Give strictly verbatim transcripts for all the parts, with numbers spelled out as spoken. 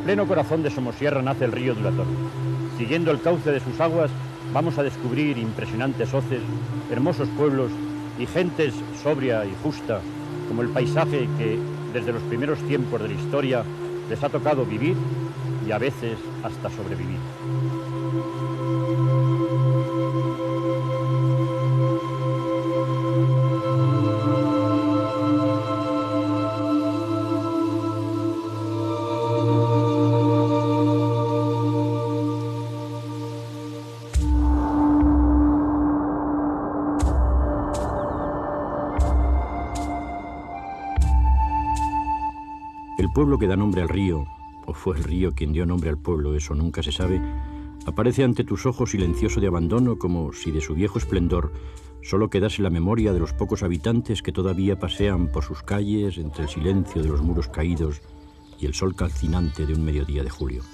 pleno corazón de Somosierra nace el río Duratón. Siguiendo el cauce de sus aguas, vamos a descubrir impresionantes hoces, hermosos pueblos y gentes sobria y justa, como el paisaje que, desde los primeros tiempos de la historia, les ha tocado vivir y a veces hasta sobrevivir. El pueblo que da nombre al río, o fue el río quien dio nombre al pueblo, eso nunca se sabe, aparece ante tus ojos silencioso de abandono, como si de su viejo esplendor solo quedase la memoria de los pocos habitantes que todavía pasean por sus calles entre el silencio de los muros caídos y el sol calcinante de un mediodía de julio.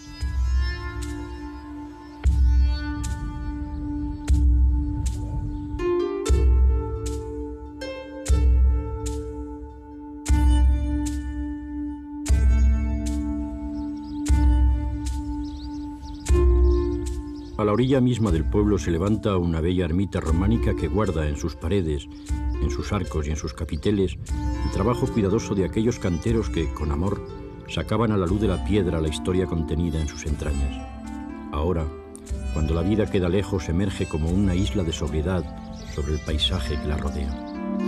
A la orilla misma del pueblo se levanta una bella ermita románica que guarda en sus paredes, en sus arcos y en sus capiteles el trabajo cuidadoso de aquellos canteros que, con amor, sacaban a la luz de la piedra la historia contenida en sus entrañas. Ahora, cuando la vida queda lejos, emerge como una isla de sobriedad sobre el paisaje que la rodea.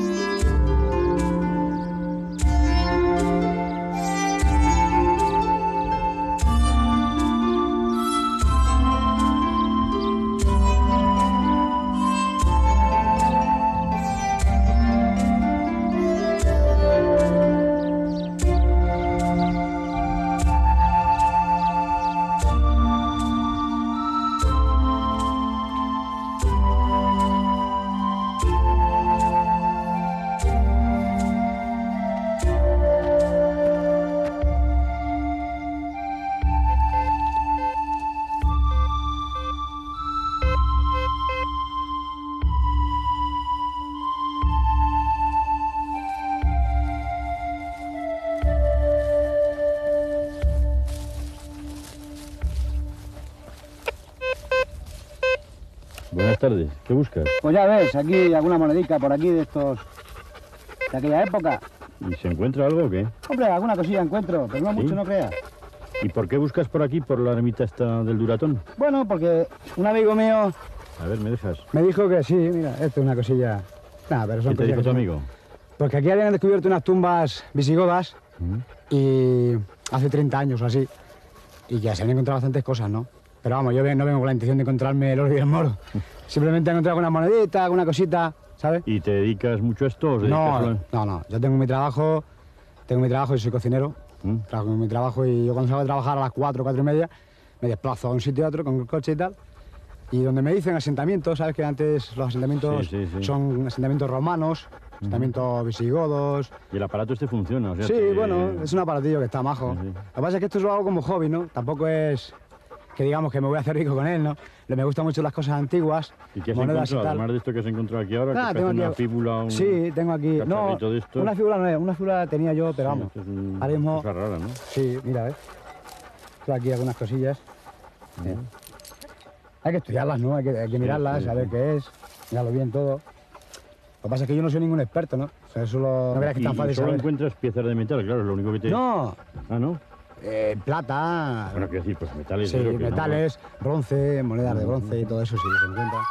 Buenas tardes, ¿qué buscas? Pues ya ves, aquí alguna monedica por aquí de estos... de aquella época. ¿Y se encuentra algo o qué? Hombre, alguna cosilla encuentro, pero no ¿Sí? mucho, no creas. ¿Y por qué buscas por aquí, por la ermita esta del Duratón? Bueno, porque un amigo mío A ver, ¿me dejas? me dijo que sí, mira, esto es una cosilla... Nada, pero son ¿Qué te dijo cosillas tu que- amigo? Porque aquí habían descubierto unas tumbas visigodas ¿Mm? y hace treinta años o así, y ya se han encontrado bastantes cosas, ¿no? Pero vamos, yo no vengo con la intención de encontrarme el oro y el moro. Simplemente he encontrado alguna monedita, alguna cosita, ¿sabes? ¿Y te dedicas mucho a esto? ¿O te dedicas No, solo- no, no. Yo tengo mi trabajo, tengo mi trabajo y soy cocinero. ¿Mm? Trabajo en mi trabajo y yo cuando salgo a trabajar a las cuatro, cuatro y media, me desplazo a un sitio a otro con el coche y tal. Y donde me dicen asentamientos, ¿sabes? Que antes los asentamientos Sí, sí, sí. son asentamientos romanos, asentamientos visigodos. Y el aparato este funciona, o sea... Sí, que- bueno, es un aparatillo que está majo. Sí, sí. Lo que pasa es que esto lo hago como hobby, ¿no? Tampoco es que digamos que me voy a hacer rico con él, ¿no? Me gustan mucho las cosas antiguas, ¿Y qué has monedas y encontrado? tal. Además de esto que has encontrado aquí ahora, Nada, que tengo parece aquí- una fíbula, un... Sí, tengo aquí... No, cacharrito de esto. una figura no es, una figura tenía yo, pero Sí, vamos. esto es un- ahora mismo... cosa rara, ¿no? Sí, mira, ¿ves? Tengo aquí algunas cosillas. Mira. Hay que estudiarlas, ¿no? Hay que, hay que mirarlas, sí, saber sí. qué es, mirarlo bien todo. Lo que pasa es que yo no soy ningún experto, ¿no? O sea, eso lo... No creas que Y, es tan y fácil solo saber. encuentras piezas de metal, claro, es lo único que te... No, Ah, ¿no? eh, plata, Bueno, quiero decir, pues metales... sí, seguro que no, metales, bronce, monedas de bronce y todo eso sí se encuentra.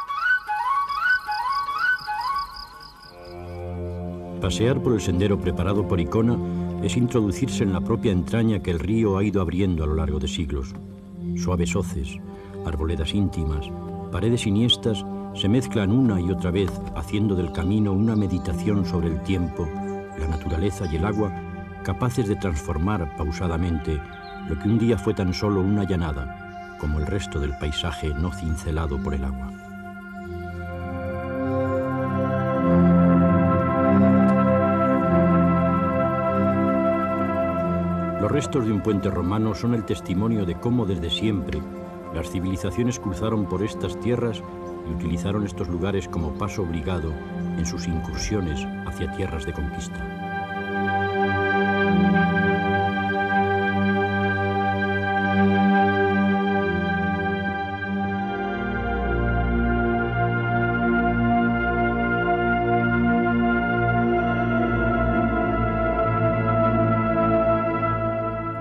Pasear por el sendero preparado por Icona es introducirse en la propia entraña que el río ha ido abriendo a lo largo de siglos. Suaves hoces, arboledas íntimas, paredes siniestras se mezclan una y otra vez, haciendo del camino una meditación sobre el tiempo, la naturaleza y el agua, capaces de transformar pausadamente lo que un día fue tan solo una llanada, como el resto del paisaje no cincelado por el agua. Los restos de un puente romano son el testimonio de cómo desde siempre las civilizaciones cruzaron por estas tierras y utilizaron estos lugares como paso obligado en sus incursiones hacia tierras de conquista.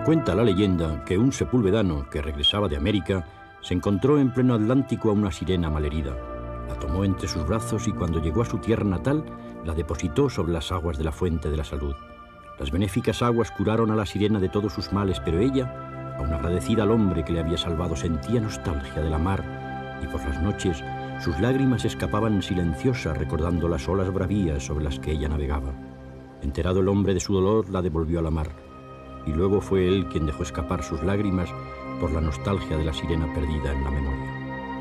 Cuenta la leyenda que un sepúlvedano que regresaba de América se encontró en pleno Atlántico a una sirena malherida. La tomó entre sus brazos y cuando llegó a su tierra natal, la depositó sobre las aguas de la fuente de la salud. Las benéficas aguas curaron a la sirena de todos sus males, pero ella, aun agradecida al hombre que le había salvado, sentía nostalgia de la mar y por las noches sus lágrimas escapaban silenciosas recordando las olas bravías sobre las que ella navegaba. Enterado el hombre de su dolor, la devolvió a la mar, y luego fue él quien dejó escapar sus lágrimas por la nostalgia de la sirena perdida en la memoria.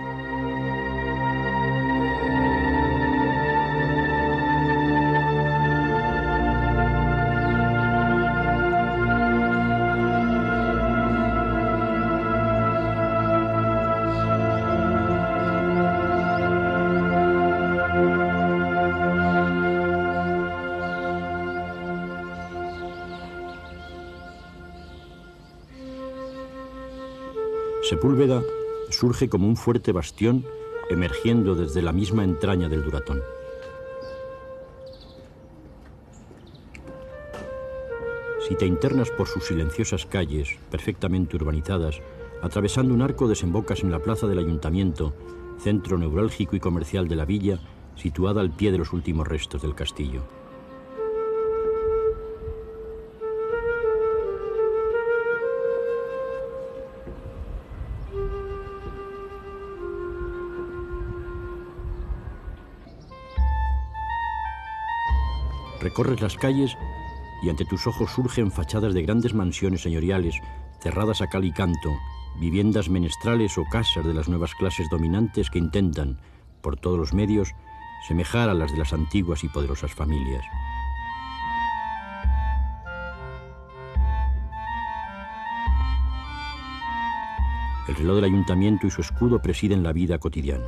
Sepúlveda surge como un fuerte bastión emergiendo desde la misma entraña del Duratón. Si te internas por sus silenciosas calles, perfectamente urbanizadas, atravesando un arco desembocas en la plaza del Ayuntamiento, centro neurálgico y comercial de la villa, situada al pie de los últimos restos del castillo. Recorres las calles y ante tus ojos surgen fachadas de grandes mansiones señoriales, cerradas a cal y canto, viviendas menestrales o casas de las nuevas clases dominantes que intentan, por todos los medios, semejar a las de las antiguas y poderosas familias. El reloj del ayuntamiento y su escudo presiden la vida cotidiana.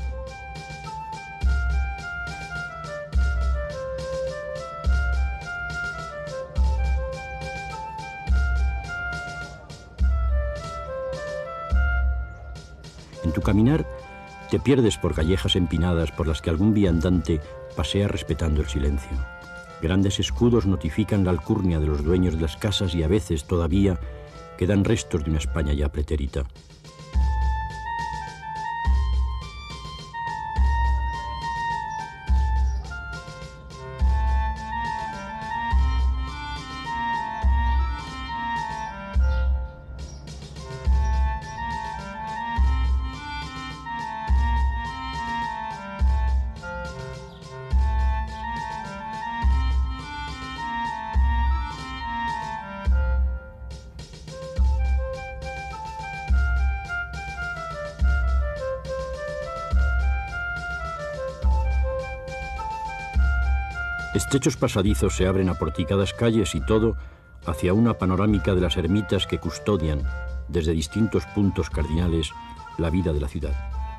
En tu caminar te pierdes por callejas empinadas por las que algún viandante pasea respetando el silencio. Grandes escudos notifican la alcurnia de los dueños de las casas y a veces todavía quedan restos de una España ya pretérita. Estrechos pasadizos se abren a porticadas calles y todo hacia una panorámica de las ermitas que custodian, desde distintos puntos cardinales, la vida de la ciudad.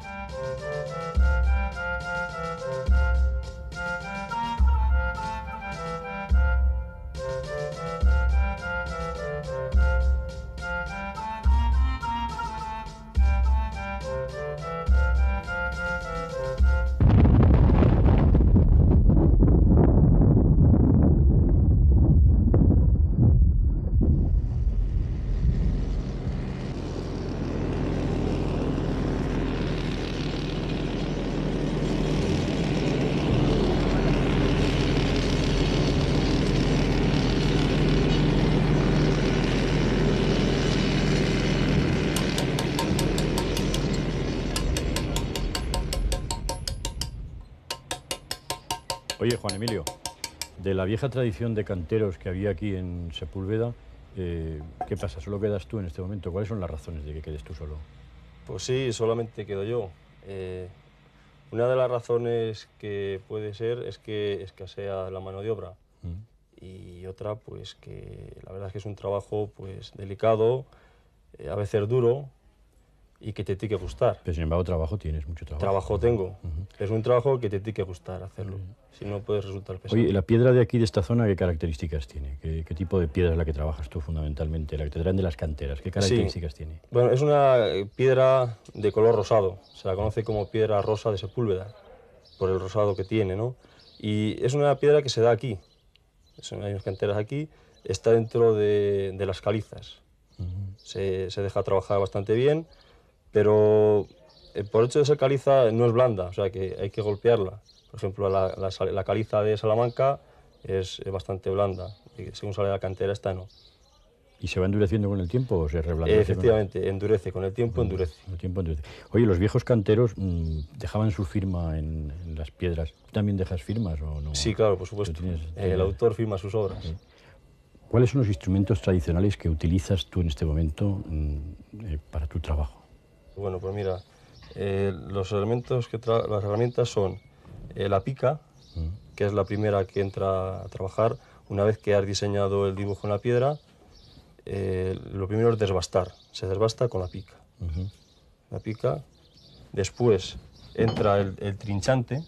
Oye, Juan Emilio, de la vieja tradición de canteros que había aquí en Sepúlveda, eh, ¿qué pasa? ¿Solo quedas tú en este momento? ¿Cuáles son las razones de que quedes tú solo? Pues sí, solamente quedo yo. Eh, una de las razones que puede ser es que escasea la mano de obra. Mm. Y otra, pues que la verdad es que es un trabajo pues delicado, eh, a veces duro, y que te tiene que gustar. Pero sin embargo, trabajo tienes, mucho trabajo. Trabajo tengo. Uh-huh. Es un trabajo que te tiene que gustar hacerlo. Uh-huh. Si no, puedes resultar pesado. Oye, ¿la piedra de aquí, de esta zona, qué características tiene? ¿Qué, qué tipo de piedra es la que trabajas tú fundamentalmente? La que te traen de las canteras. ¿Qué características sí. tiene? Bueno, es una piedra de color rosado. Se la conoce como piedra rosa de Sepúlveda, por el rosado que tiene, ¿no? Y es una piedra que se da aquí. Son, hay unas canteras aquí. Está dentro de, de las calizas. se, se deja trabajar bastante bien, pero eh, por hecho de ser caliza no es blanda, o sea que hay que golpearla. Por ejemplo, la, la, la caliza de Salamanca es, es bastante blanda, y según sale de la cantera esta no. ¿Y se va endureciendo con el tiempo o se reblandece? Efectivamente, con el... endurece, con el tiempo endurece. Con el tiempo endurece. Oye, los viejos canteros mmm, dejaban su firma en, en las piedras. ¿Tú también dejas firmas o no? Sí, claro, por supuesto. Tienes, tienes... El autor firma sus obras. Sí. ¿Cuáles son los instrumentos tradicionales que utilizas tú en este momento mmm, eh, para tu trabajo? Bueno, pues mira, eh, los elementos que tra las herramientas son eh, la pica, mm. que es la primera que entra a trabajar. Una vez que has diseñado el dibujo en la piedra, Eh, lo primero es desbastar, se desbasta con la pica. Uh-huh. La pica, después entra el, el trinchante.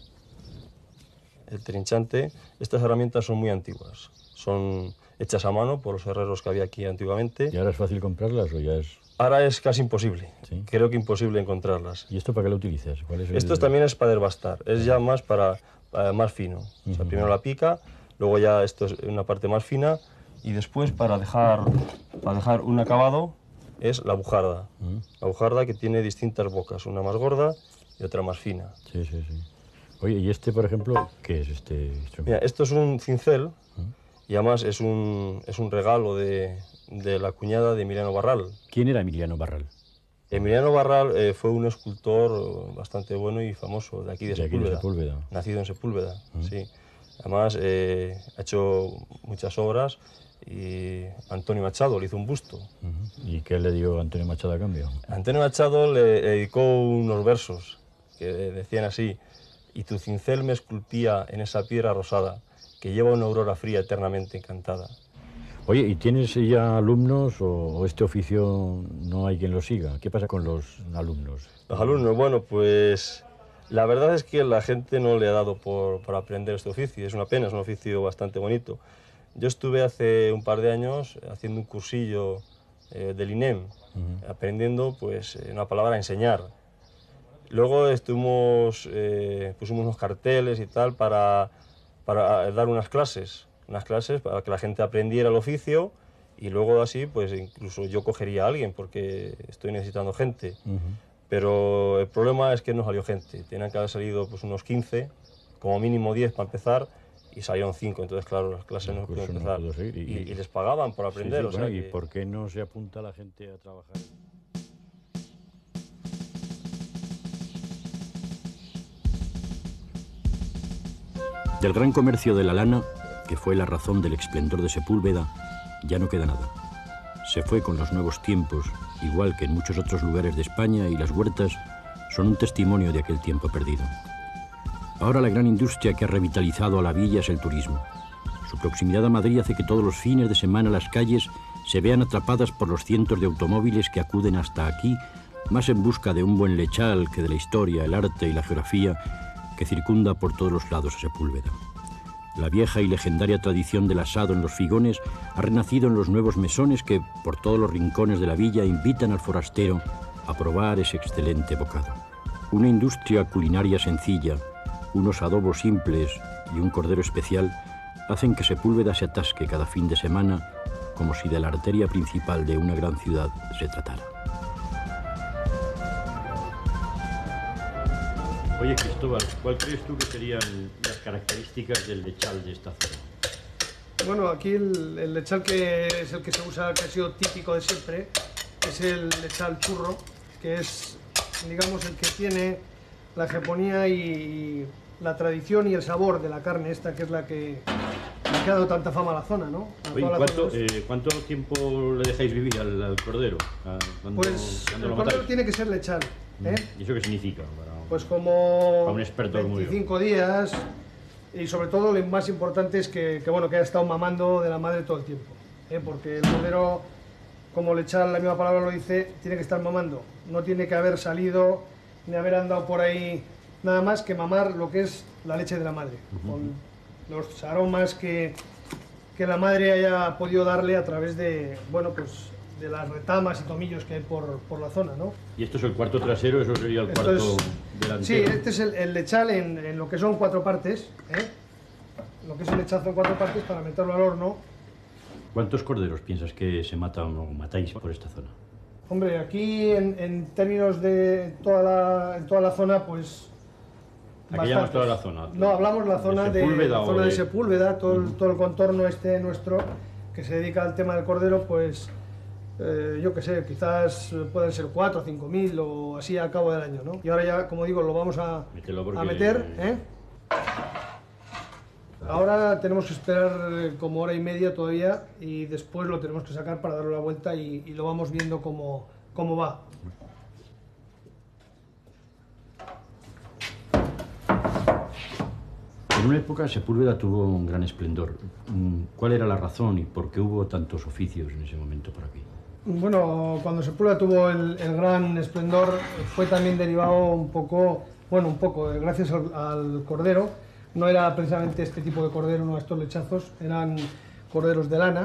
El trinchante, estas herramientas son muy antiguas, son hechas a mano por los herreros que había aquí antiguamente. ¿Y ahora es fácil comprarlas o ya es...? Ahora es casi imposible, ¿sí? Creo que imposible encontrarlas. ¿Y esto para qué lo utilizas? ¿Cuál es el... Esto también es para desbastar, es ya más para, para más fino. Uh-huh. O sea, primero la pica, luego ya esto es una parte más fina, y después para dejar, para dejar un acabado es la bujarda. Mm. La bujarda que tiene distintas bocas, una más gorda y otra más fina. Sí, sí, sí. Oye, ¿y este, por ejemplo, qué es este instrumento? Mira, esto es un cincel mm. y además es un, es un regalo de, de la cuñada de Emiliano Barral. ¿Quién era Emiliano Barral? Emiliano Barral eh, fue un escultor bastante bueno y famoso de aquí de, de, Sepúlveda, aquí de Sepúlveda. Nacido en Sepúlveda, mm. sí. Además eh, ha hecho muchas obras. Y Antonio Machado le hizo un busto. Uh-huh. ¿Y qué le dio Antonio Machado a cambio? Antonio Machado le dedicó unos versos que decían así: y tu cincel me esculpía en esa piedra rosada que lleva una aurora fría eternamente encantada. Oye, ¿y tienes ya alumnos o, o este oficio no hay quien lo siga? ¿Qué pasa con los alumnos? Los alumnos, bueno, pues la verdad es que la gente no le ha dado por, por aprender este oficio. Es una pena, es un oficio bastante bonito. Yo estuve hace un par de años haciendo un cursillo eh, del I N E M, uh-huh. aprendiendo pues una palabra, enseñar. Luego estuvimos, eh, pusimos unos carteles y tal para, para dar unas clases, unas clases para que la gente aprendiera el oficio y luego así pues incluso yo cogería a alguien porque estoy necesitando gente. Uh-huh. Pero el problema es que no salió gente, tenían que haber salido pues unos quince, como mínimo diez para empezar. Y salieron cinco, entonces claro, las clases no pudieron empezar. No y, y, y les pagaban por aprender. Sí, sí, o sea bueno, que... ¿Y por qué no se apunta la gente a trabajar? Del gran comercio de la lana, que fue la razón del esplendor de Sepúlveda, ya no queda nada. Se fue con los nuevos tiempos, igual que en muchos otros lugares de España, y las huertas son un testimonio de aquel tiempo perdido. Ahora la gran industria que ha revitalizado a la villa es el turismo. Su proximidad a Madrid hace que todos los fines de semana las calles se vean atrapadas por los cientos de automóviles que acuden hasta aquí, más en busca de un buen lechal que de la historia, el arte y la geografía que circunda por todos los lados a Sepúlveda. La vieja y legendaria tradición del asado en los figones ha renacido en los nuevos mesones que, por todos los rincones de la villa, invitan al forastero a probar ese excelente bocado. Una industria culinaria sencilla, unos adobos simples y un cordero especial hacen que Sepúlveda se atasque cada fin de semana como si de la arteria principal de una gran ciudad se tratara. Oye, Cristóbal, ¿cuál crees tú que serían las características del lechal de esta zona? Bueno, aquí el, el lechal que es el que se usa, que ha sido típico de siempre, es el lechal churro, que es, digamos, el que tiene la hegemonía y la tradición y el sabor de la carne esta, que es la que ha dado tanta fama a la zona, ¿no? A Oye, ¿cuánto, eh, ¿cuánto tiempo le dejáis vivir al, al cordero? ¿Cuándo, pues el cordero matáis? Tiene que ser lechal, ¿eh? ¿Y eso qué significa? Para, pues como para un experto veinticinco días, y sobre todo lo más importante es que, que, bueno, que haya estado mamando de la madre todo el tiempo, ¿eh? Porque el cordero, como lechal, la misma palabra lo dice, tiene que estar mamando, no tiene que haber salido ni haber andado por ahí, nada más que mamar lo que es la leche de la madre, uh-huh. con los aromas que, que la madre haya podido darle a través de, bueno, pues, de las retamas y tomillos que hay por, por la zona, ¿no? ¿Y esto es el cuarto trasero? ¿Eso sería el esto cuarto es, delantero? Sí, este es el, el lechal en, en lo que son cuatro partes, ¿eh? Lo que es el lechazo en cuatro partes para meterlo al horno. ¿Cuántos corderos piensas que se matan o matáis por esta zona? Hombre, aquí en, en términos de toda la, en toda la zona, pues... Aquí llamamos toda la zona. No, hablamos la zona de, Sepúlveda, de, zona de... de Sepúlveda, todo, el, todo el contorno este nuestro, que se dedica al tema del cordero, pues... Eh, yo qué sé, quizás pueden ser cuatro o cinco mil o así al cabo del año, ¿no? Y ahora ya, como digo, lo vamos a, porque... a meter, ¿eh? Ahora tenemos que esperar como hora y media todavía y después lo tenemos que sacar para darle la vuelta y, y lo vamos viendo cómo, cómo va. En una época Sepúlveda tuvo un gran esplendor. ¿Cuál era la razón y por qué hubo tantos oficios en ese momento por aquí? Bueno, cuando Sepúlveda tuvo el, el gran esplendor fue también derivado un poco, bueno, un poco, gracias al, al cordero. No era precisamente este tipo de cordero, no estos lechazos, eran corderos de lana.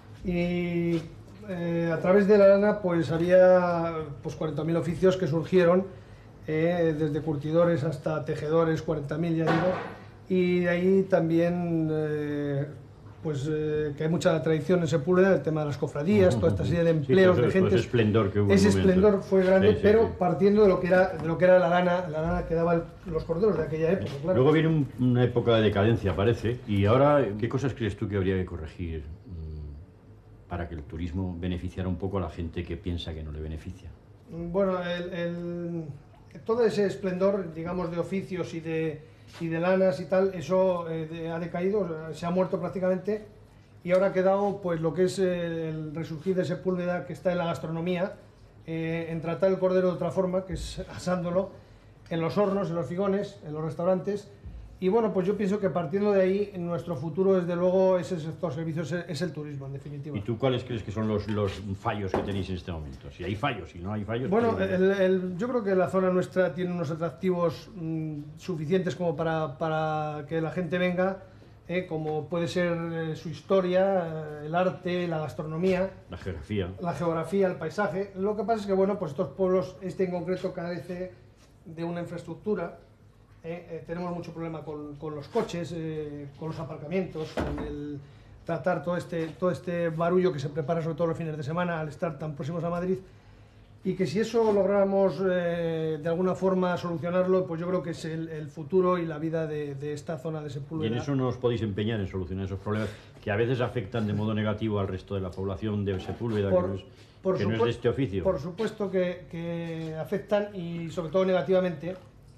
Y eh, a través de la lana pues había pues, cuarenta mil oficios que surgieron, eh, desde curtidores hasta tejedores, cuarenta mil ya digo. Y de ahí también, eh, pues eh, que hay mucha tradición en Sepúlveda, el tema de las cofradías, uh-huh. toda esta serie de empleos, sí, de gente. Ese esplendor que hubo. Ese esplendor fue grande, sí, sí, pero sí. partiendo de lo que era, de lo que era la lana, la lana que daban los corderos de aquella época. Claro. Luego viene un, una época de decadencia, parece. Y ahora, ¿qué cosas crees tú que habría que corregir mmm, para que el turismo beneficiara un poco a la gente que piensa que no le beneficia? Bueno, el, el, todo ese esplendor, digamos, de oficios y de y de lanas y tal, eso eh, de, ha decaído, se ha muerto prácticamente y ahora ha quedado pues lo que es eh, el resurgir de Sepúlveda, que está en la gastronomía, eh, en tratar el cordero de otra forma, que es asándolo en los hornos, en los figones, en los restaurantes. Y bueno, pues yo pienso que partiendo de ahí, en nuestro futuro, desde luego, ese sector servicios es, es el turismo, en definitiva. ¿Y tú cuáles crees que son los, los fallos que tenéis en este momento? Si hay fallos, si no hay fallos... Bueno, pues... el, el, yo creo que la zona nuestra tiene unos atractivos mmm, suficientes como para, para que la gente venga, eh, como puede ser eh, su historia, eh, el arte, la gastronomía... La geografía. La geografía, el paisaje. Lo que pasa es que, bueno, pues estos pueblos, este en concreto, carece de una infraestructura. Eh, eh, tenemos mucho problema con, con los coches, eh, con los aparcamientos, con el tratar todo este, todo este barullo que se prepara sobre todo los fines de semana al estar tan próximos a Madrid, y que si eso lográramos eh, de alguna forma solucionarlo, pues yo creo que es el, el futuro y la vida de, de esta zona de Sepúlveda. Y en eso no os podéis empeñar en solucionar esos problemas que a veces afectan de modo negativo al resto de la población de Sepúlveda, por, que, no es, por que no es de este oficio. Por supuesto que, que afectan, y sobre todo negativamente,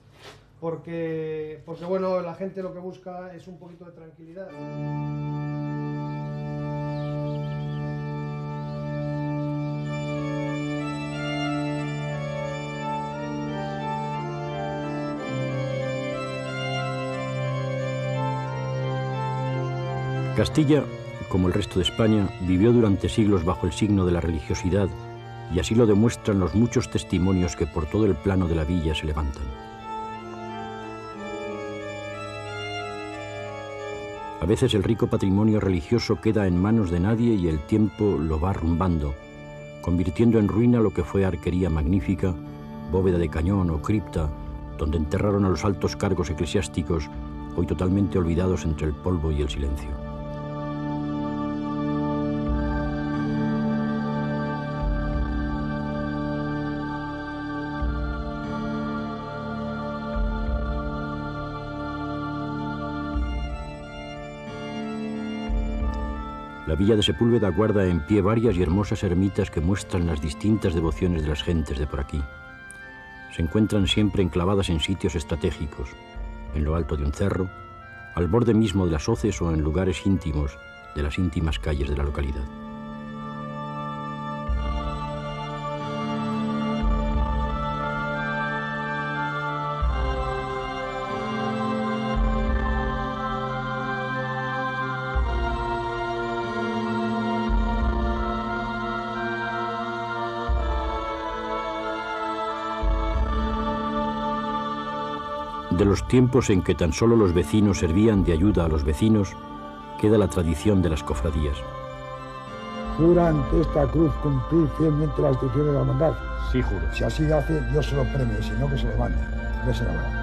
porque, porque bueno, la gente lo que busca es un poquito de tranquilidad. Castilla, como el resto de España, vivió durante siglos bajo el signo de la religiosidad, y así lo demuestran los muchos testimonios que por todo el plano de la villa se levantan. A veces el rico patrimonio religioso queda en manos de nadie y el tiempo lo va arrumbando, convirtiendo en ruina lo que fue arquería magnífica, bóveda de cañón o cripta, donde enterraron a los altos cargos eclesiásticos, hoy totalmente olvidados entre el polvo y el silencio. La villa de Sepúlveda guarda en pie varias y hermosas ermitas que muestran las distintas devociones de las gentes de por aquí. Se encuentran siempre enclavadas en sitios estratégicos, en lo alto de un cerro, al borde mismo de las hoces o en lugares íntimos de las íntimas calles de la localidad. De los tiempos en que tan solo los vecinos servían de ayuda a los vecinos, queda la tradición de las cofradías. Jura ante esta cruz cumplir fielmente las instrucciones de la hermandad. Sí, juro. Si así hace, Dios se lo premie, si no, que se levante. Dése la mano.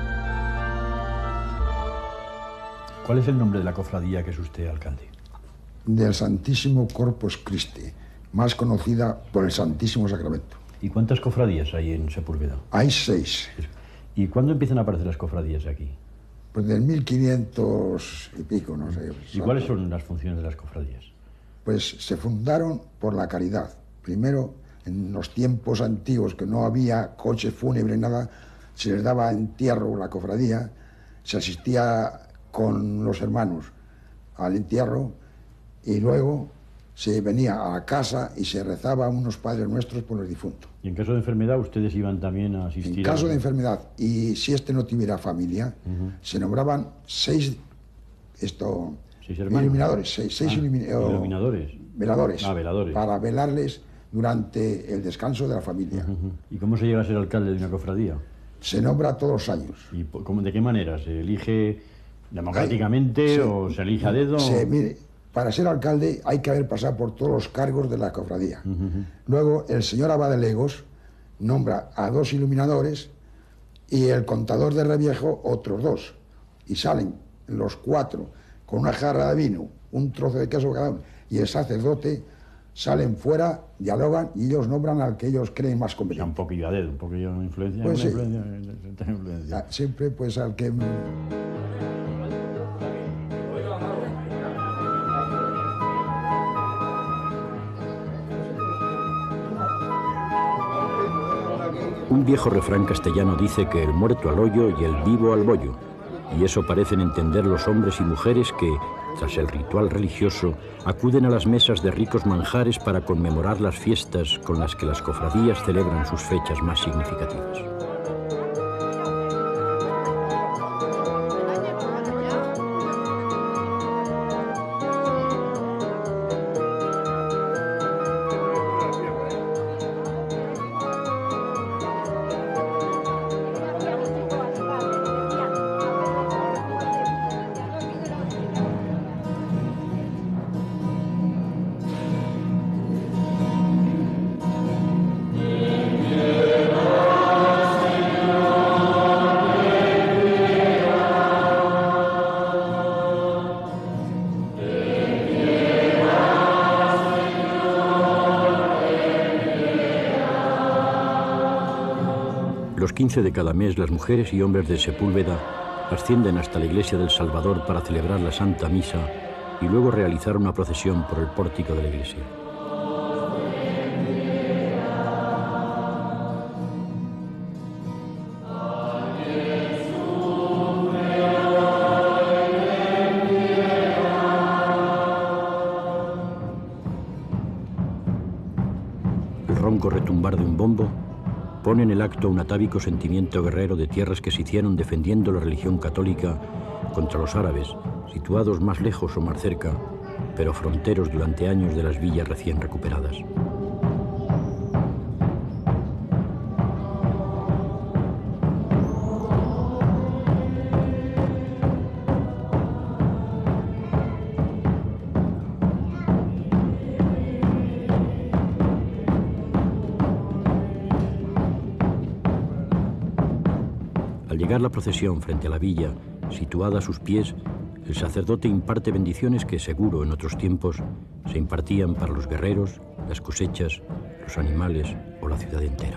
¿Cuál es el nombre de la cofradía que es usted alcalde? Del Santísimo Corpus Christi, más conocida por el Santísimo Sacramento. ¿Y cuántas cofradías hay en Sepúlveda? Hay seis. ¿Y cuándo empiezan a aparecer las cofradías de aquí? Pues del mil quinientos y pico, no sé. ¿Y cuáles son las funciones de las cofradías? Pues se fundaron por la caridad. Primero, en los tiempos antiguos, que no había coche fúnebre, nada, se les daba entierro a la cofradía, se asistía con los hermanos al entierro y luego se venía a la casa y se rezaba a unos padres nuestros por los difuntos. ¿Y en caso de enfermedad ustedes iban también a asistir? En caso a... de enfermedad, y si este no tuviera familia, uh-huh. se nombraban seis, esto, ¿Seis hermanos? iluminadores, seis, seis ah, ilumi iluminadores. Veladores, ah, veladores, para velarles durante el descanso de la familia. Uh-huh. ¿Y cómo se llega a ser alcalde de una cofradía? Se nombra todos los años. ¿Y cómo, de qué manera? ¿Se elige democráticamente Ay, se, o se elige a dedo? Se, mire, para ser alcalde hay que haber pasado por todos los cargos de la cofradía. Uh-huh. Luego el señor abad de Legos nombra a dos iluminadores y el contador de Reviejo otros dos. Y salen los cuatro con una jarra de vino, un trozo de queso cada uno, y el sacerdote salen fuera, dialogan y ellos nombran al que ellos creen más conveniente. O sea, un poquillo a dedo, un poquillo de influencia. Pues sí. influencia, influencia. Siempre pues al que... Un viejo refrán castellano dice que el muerto al hoyo y el vivo al bollo, y eso parecen entender los hombres y mujeres que, tras el ritual religioso, acuden a las mesas de ricos manjares para conmemorar las fiestas con las que las cofradías celebran sus fechas más significativas. Los quince de cada mes, las mujeres y hombres de Sepúlveda ascienden hasta la iglesia del Salvador para celebrar la Santa Misa y luego realizar una procesión por el pórtico de la iglesia. El ronco retumbar de un bombo pone en el acto un atávico sentimiento guerrero de tierras que se hicieron defendiendo la religión católica contra los árabes, situados más lejos o más cerca, pero fronteros durante años de las villas recién recuperadas. Al llegar la procesión frente a la villa, situada a sus pies, el sacerdote imparte bendiciones que, seguro en otros tiempos, se impartían para los guerreros, las cosechas, los animales o la ciudad entera.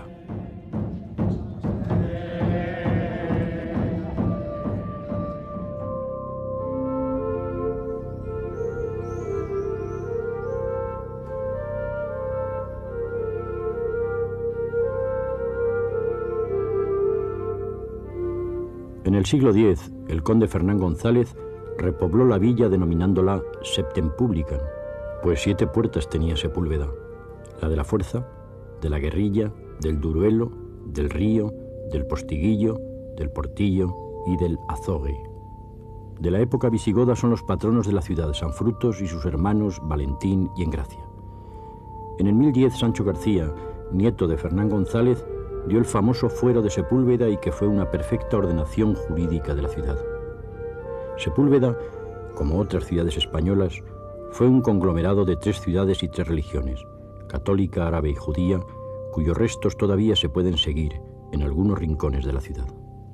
En el siglo diez, el conde Fernán González repobló la villa denominándola Septempública, pues siete puertas tenía Sepúlveda: la de la Fuerza, de la Guerrilla, del Duruelo, del Río, del Postiguillo, del Portillo y del Azogue. De la época visigoda son los patronos de la ciudad San Frutos y sus hermanos Valentín y Engracia. En el mil diez, Sancho García, nieto de Fernán González, dio el famoso fuero de Sepúlveda y que fue una perfecta ordenación jurídica de la ciudad. Sepúlveda, como otras ciudades españolas, fue un conglomerado de tres ciudades y tres religiones, católica, árabe y judía, cuyos restos todavía se pueden seguir en algunos rincones de la ciudad.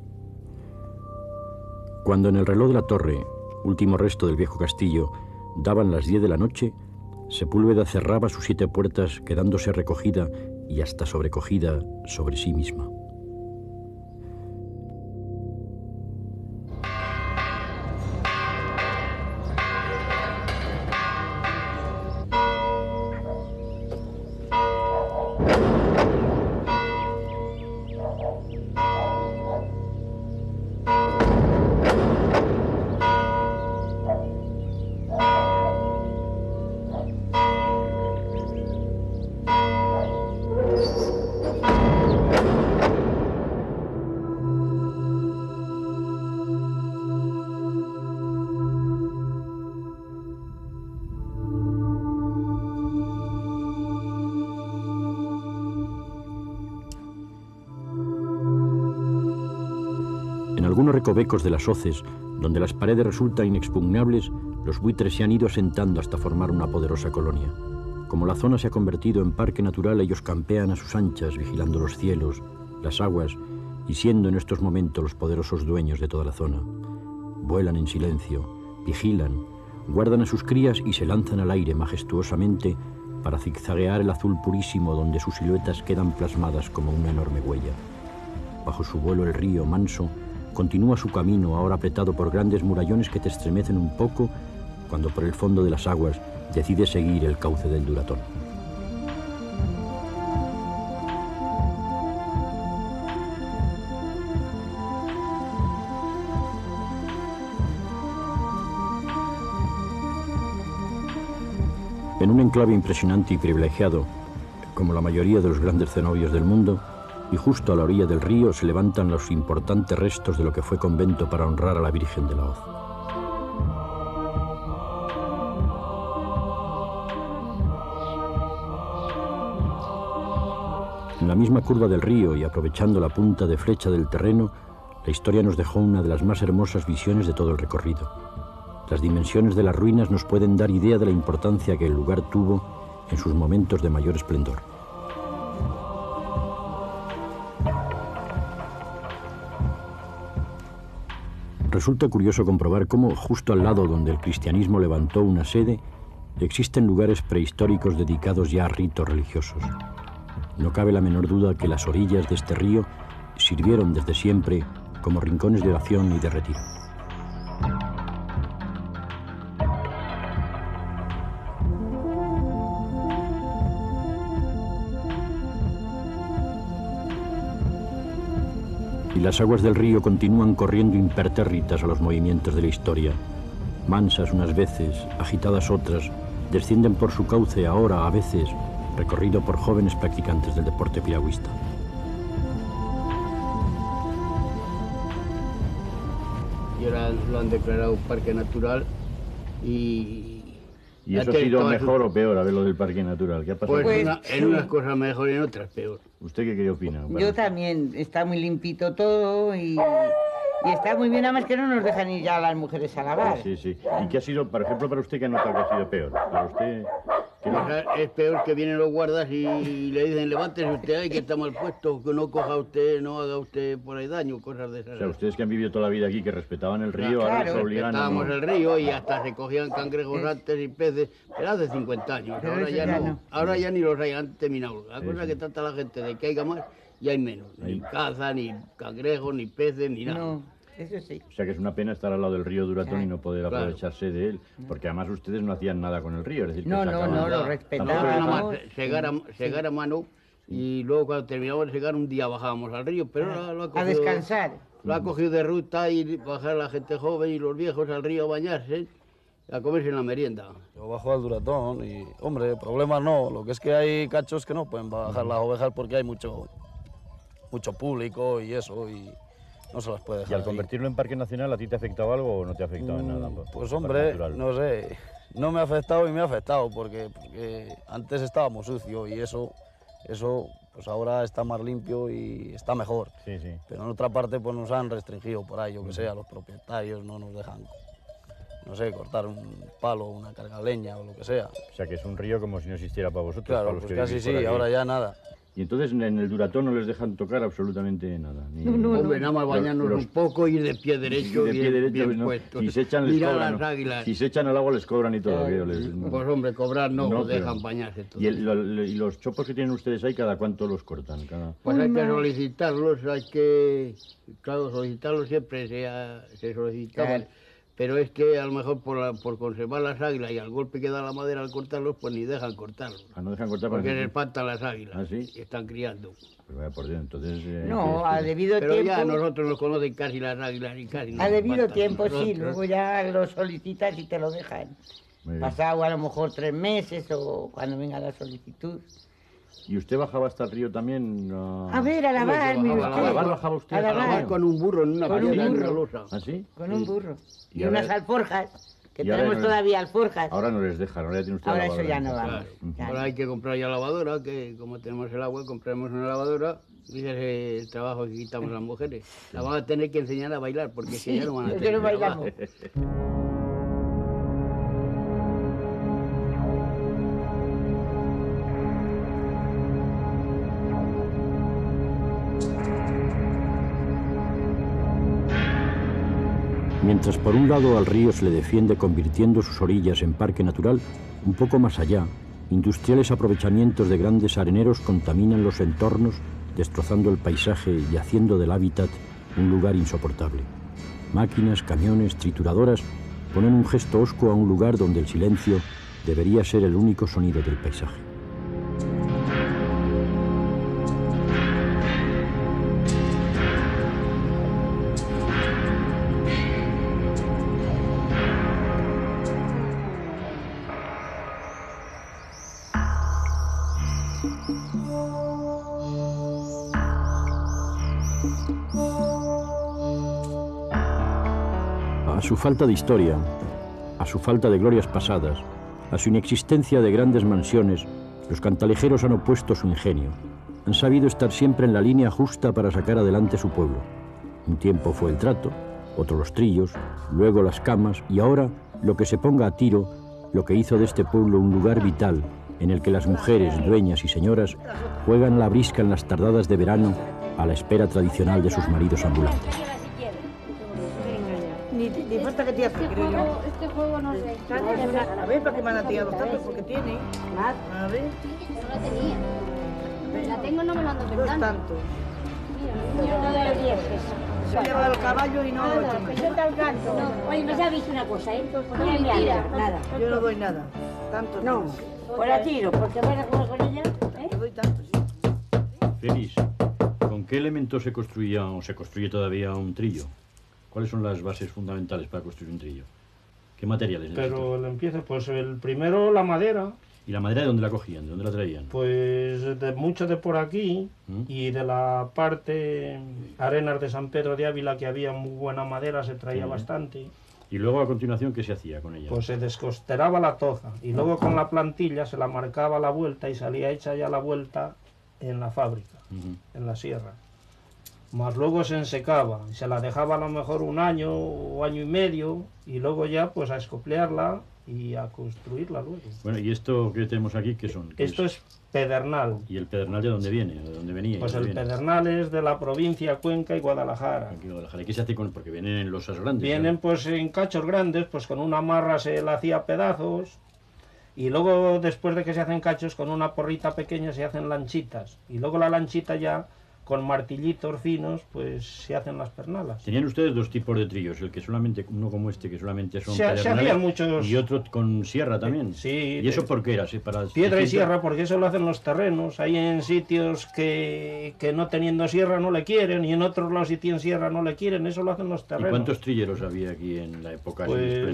Cuando en el reloj de la torre, último resto del viejo castillo, daban las diez de la noche, Sepúlveda cerraba sus siete puertas, quedándose recogida y hasta sobrecogida sobre sí misma. En algunos recovecos de las hoces, donde las paredes resultan inexpugnables, los buitres se han ido asentando hasta formar una poderosa colonia. Como la zona se ha convertido en parque natural, ellos campean a sus anchas, vigilando los cielos, las aguas, y siendo en estos momentos los poderosos dueños de toda la zona. Vuelan en silencio, vigilan, guardan a sus crías y se lanzan al aire majestuosamente para zigzaguear el azul purísimo donde sus siluetas quedan plasmadas como una enorme huella. Bajo su vuelo el río, manso, continúa su camino, ahora apretado por grandes murallones que te estremecen un poco cuando por el fondo de las aguas decide seguir el cauce del Duratón. En un enclave impresionante y privilegiado, como la mayoría de los grandes cenobios del mundo, y justo a la orilla del río se levantan los importantes restos de lo que fue convento para honrar a la Virgen de la Hoz. En la misma curva del río y aprovechando la punta de flecha del terreno, la historia nos dejó una de las más hermosas visiones de todo el recorrido. Las dimensiones de las ruinas nos pueden dar idea de la importancia que el lugar tuvo en sus momentos de mayor esplendor. Resulta curioso comprobar cómo, justo al lado donde el cristianismo levantó una sede, existen lugares prehistóricos dedicados ya a ritos religiosos. No cabe la menor duda que las orillas de este río sirvieron desde siempre como rincones de oración y de retiro. Y las aguas del río continúan corriendo impertérritas a los movimientos de la historia. Mansas unas veces, agitadas otras, descienden por su cauce ahora, a veces, recorrido por jóvenes practicantes del deporte piragüista. Y ahora lo han declarado parque natural y... ¿Y eso ha sido mejor o peor, a ver lo del parque natural? ¿Qué ha pasado? Pues, Pues una- en sí. unas cosas mejor y en otras peor. ¿Usted qué, qué opina? Yo Bueno, también, está muy limpito todo y, y está muy bien, además que no nos dejan ir ya las mujeres a lavar. sí, sí. ¿Y qué ha sido, por ejemplo, para usted, qué ha notado que ha sido peor? Para usted, ¿qué O no? sea, es peor que vienen los guardas y le dicen levántese usted ahí que está mal puesto, que no coja usted, no haga usted por ahí daño, cosas de esas. O sea, ustedes que han vivido toda la vida aquí, que respetaban el río, Claro. ahora les obligan a... Estábamos no- el río y hasta se cogían cangrejos antes y peces, pero hace cincuenta años, Pero ahora eso ya ya no, no. ahora ya ni los hay, han terminado. La Sí, cosa sí. que trata la gente de que haya más y hay menos, Ahí. ni caza, ni cangrejos, ni peces, ni nada. No, eso sí. O sea que es una pena estar al lado del río Duratón y no poder Claro. aprovecharse de él, porque además ustedes no hacían nada con el río, es decir, que No, no, sacaban- no, lo Nosotros respetábamos. nada más segar a, segar a mano y luego cuando terminamos de segar un día bajábamos al río, pero ahora lo ha A cogido, descansar. lo ha cogido de ruta y bajar la gente joven y los viejos al río a bañarse, a comerse en la merienda. Yo bajo al Duratón y, hombre, problemas no. Lo que es que hay cachos que no pueden bajar las ovejas porque hay mucho, mucho público y eso, y no se las puede ¿Y dejar. al ahí. convertirlo en parque nacional a ti te ha afectado algo o no te ha afectado en nada? Mm, Parque Pues hombre, natural. no sé, no me ha afectado y me ha afectado porque, porque antes estábamos sucio y eso, eso, pues ahora está más limpio y está mejor. Sí, sí. Pero en otra parte pues nos han restringido por ahí, yo que sé, a los propietarios no nos dejan, no sé, cortar un palo, una carga de leña o lo que sea. O sea que es un río como si no existiera para vosotros. Claro, para los pues que casi vivís sí, por aquí. ahora ya nada. Y entonces en el Duratón no les dejan tocar absolutamente nada. Ni... No, no, Hombre, nada más bañarnos los... un poco y de pie derecho, de pie bien, derecho, bien no. puestos. Si se echan, les Mira cobran. las ¿no? águilas. Si se echan al agua les cobran y todo. Eh, les... Pues hombre, cobrar no, no dejan pero... bañarse todo. ¿Y, el, lo, ¿Y los chopos que tienen ustedes ahí, cada cuánto los cortan? Cada... Pues hay que solicitarlos, hay que... Claro, solicitarlos siempre se, ha, se solicitaban. Claro. Pero es que a lo mejor por, la, por conservar las águilas y al golpe que da la madera al cortarlos, pues ni dejan cortarlos. Ah, no dejan cortar porque para les espantan las águilas. ¿Ah, sí? Y están criando. Pues vaya por Dios, entonces... Eh, no, a debido Pero tiempo... Pero ya nosotros nos conocen casi las águilas y casi A debido tiempo, sí, luego ya lo solicitas y te lo dejan. Pasado a lo mejor tres meses o cuando venga la solicitud. ¿Y usted bajaba hasta el río también? Uh... A ver, a lavar, mi usted. ¿A lavar bajaba usted? A lavar con un burro en una Con un burro. ¿Ah, sí? Con sí. un burro. Y, y ahora... unas alforjas, que tenemos no todavía alforjas. Ahora no les dejan, ahora ya tiene usted Ahora lavadora. eso ya no vamos. Claro. Claro. Ahora hay que comprar ya lavadora, que como tenemos el agua, compramos una lavadora. Y ese es el trabajo que quitamos a las mujeres. La van a tener que enseñar a bailar, porque sí, si ya no van a tener no bailamos. Mientras por un lado al río se le defiende convirtiendo sus orillas en parque natural, un poco más allá, industriales aprovechamientos de grandes areneros contaminan los entornos, destrozando el paisaje y haciendo del hábitat un lugar insoportable. Máquinas, camiones, trituradoras ponen un gesto hosco a un lugar donde el silencio debería ser el único sonido del paisaje. A su falta de historia, a su falta de glorias pasadas, a su inexistencia de grandes mansiones, los cantalejeros han opuesto su ingenio. Han sabido estar siempre en la línea justa para sacar adelante su pueblo. Un tiempo fue el trato, otro los trillos, luego las camas y ahora lo que se ponga a tiro, lo que hizo de este pueblo un lugar vital en el que las mujeres, dueñas y señoras juegan a la brisca en las tardadas de verano a la espera tradicional de sus maridos ambulantes. Ni, ni falta que te hace, creo yo. Este juego no sé. A ver, ¿para qué me han tirado tanto? Porque tiene. A ver. No la tenía. La tengo, no me lo ando No es tanto. Mira, yo no doy el diez. Se ha llevado el caballo y no lo he hecho más. Yo te alcanzo. No, oye, me has visto una cosa, ¿eh? No, mentira, nada. Yo no doy nada. Tanto no. Por a tiro, porque vas a jugar con ella, ¿eh? Yo doy tanto, sí. Feliz, ¿con qué elementos se construía o se construye todavía un trillo? ¿Cuáles son las bases fundamentales para construir un trillo? ¿Qué materiales necesitan? Pero el empiece, pues el primero la madera. ¿Y la madera de dónde la cogían? ¿De dónde la traían? Pues de mucho de por aquí ¿Mm? y de la parte Arenas de San Pedro de Ávila, que había muy buena madera, se traía ¿Sí? bastante. ¿Y luego a continuación qué se hacía con ella? Pues se descosteraba la toja y luego con la plantilla se la marcaba la vuelta y salía hecha ya la vuelta en la fábrica, Uh-huh. en la sierra. Más luego se ensecaba y se la dejaba a lo mejor un año o año y medio y luego ya pues a escoplearla y a construirla luego. Bueno, ¿y esto que tenemos aquí qué son? ¿Qué Esto es? es pedernal. ¿Y el pedernal de dónde viene? ¿De dónde venía? Pues ¿Dónde el viene? pedernal es de la provincia Cuenca y Guadalajara. Aquí en Guadalajara. ¿Y qué se hace con Porque vienen en losas grandes? Vienen ¿no? pues en cachos grandes, pues con una marra se la hacía pedazos y luego después de que se hacen cachos con una porrita pequeña se hacen lanchitas y luego la lanchita ya con martillitos finos pues se hacen las pernalas. Tenían ustedes dos tipos de trillos, el que solamente, uno como este que solamente son se, se hacían muchos y otro con sierra también. Sí. ¿Y eso por qué era? ¿Sí? Para piedra y sierra, porque eso lo hacen los terrenos. Hay en sitios que, que no teniendo sierra no le quieren y en otros lados si tienen sierra no le quieren, eso lo hacen los terrenos. ¿Y cuántos trilleros había aquí en la época?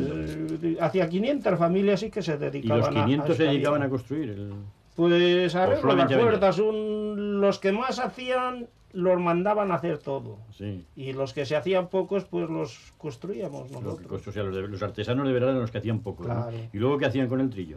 Pues hacia quinientas familias sí que se dedicaban a... ¿Y los quinientos a se dedicaban a construir? El... Pues arreglo las puertas, un, los que más hacían los mandaban a hacer todo. Sí. Y los que se hacían pocos, pues los construíamos nosotros. Lo que, o sea, los, de, los artesanos de verdad eran los que hacían pocos. Claro. ¿No? ¿Y luego qué hacían con el trillo?